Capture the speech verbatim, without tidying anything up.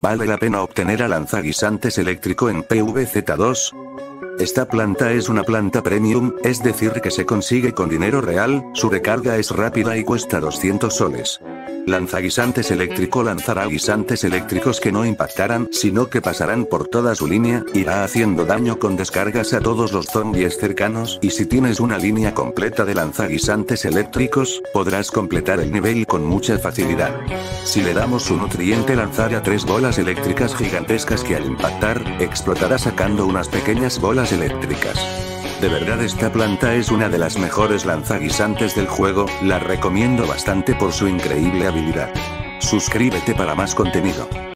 ¿Vale la pena obtener a lanzaguisantes eléctrico en P V Z dos? Esta planta es una planta premium, es decir que se consigue con dinero real, su recarga es rápida y cuesta doscientos soles. Lanzaguisantes eléctrico lanzará guisantes eléctricos que no impactarán, sino que pasarán por toda su línea, irá haciendo daño con descargas a todos los zombies cercanos, y si tienes una línea completa de lanzaguisantes eléctricos, podrás completar el nivel con mucha facilidad. Si le damos su nutriente lanzará tres bolas eléctricas gigantescas que al impactar, explotará sacando unas pequeñas bolas eléctricas. De verdad esta planta es una de las mejores lanzaguisantes del juego, la recomiendo bastante por su increíble habilidad. Suscríbete para más contenido.